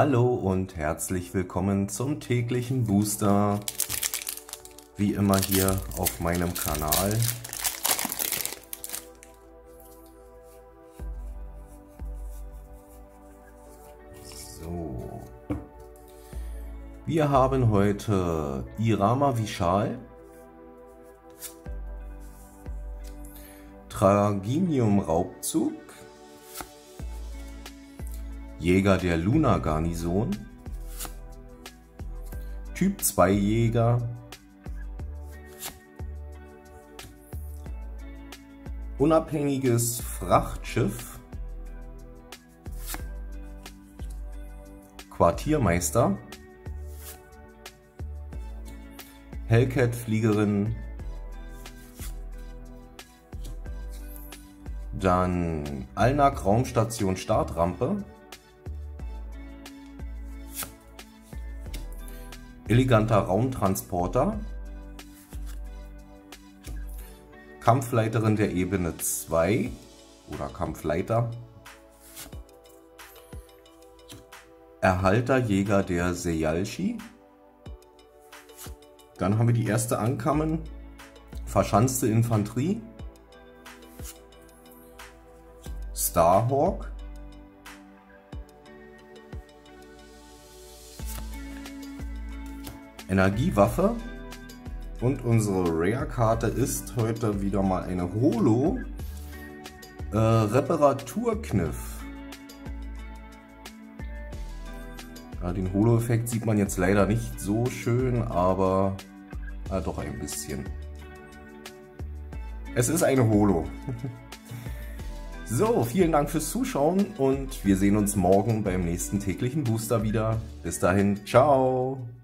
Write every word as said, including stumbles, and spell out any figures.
Hallo und herzlich willkommen zum täglichen Booster. Wie immer hier auf meinem Kanal. So. Wir haben heute Irama Vishal, Traginium Raubzug, Jäger der Luna Garnison, Typ zwei Jäger, unabhängiges Frachtschiff, Quartiermeister, Hellcat Fliegerin, dann Alnak Raumstation Startrampe, eleganter Raumtransporter, Kampfleiterin der Ebene zwei oder Kampfleiter, Erhalter Jäger der Seyalshi. Dann haben wir die erste Ankamen, verschanzte Infanterie, Starhawk, Energiewaffe und unsere Rare-Karte ist heute wieder mal eine Holo, äh, Reparaturkniff. Ja, den Holo-Effekt sieht man jetzt leider nicht so schön, aber äh, doch ein bisschen. Es ist eine Holo. So, vielen Dank fürs Zuschauen und wir sehen uns morgen beim nächsten täglichen Booster wieder. Bis dahin, ciao!